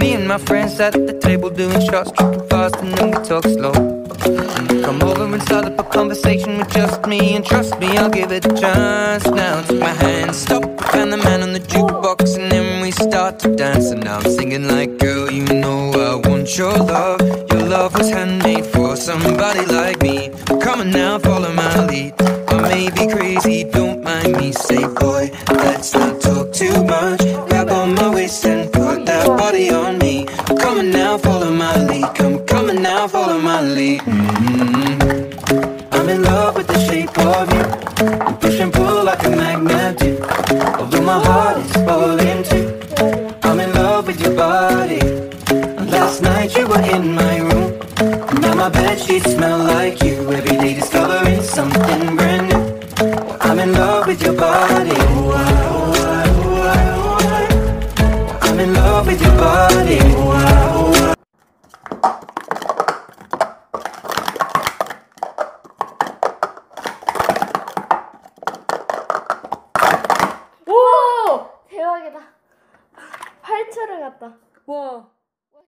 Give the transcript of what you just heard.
Me and my friends sat at the table doing shots, tripping fast, and then we talk slow. Come over and start up a conversation with just me, and trust me, I'll give it a chance. Now take my hand, stop, and the man on the jukebox, and then we start to dance. And now I'm singing like, girl, you know I want your love. Your love was handmade for somebody like me. Come on now, follow my lead. I may be crazy, don't mind me. Say, boy, let's not talk too much. Grab on my waist and put that body on me. Come on now, follow my lead. Come on now, follow my lead. I'm in love with the shape of you. I push and pull like a magnet do. Although my heart is falling too. I'm in love with your body. And last night you were in my room. And now my bedsheets smell like you. Every day discovering something brand new. I'm in love with your body. I'm in love with your body. 오! 대박이다. 8초를 갔다. 와.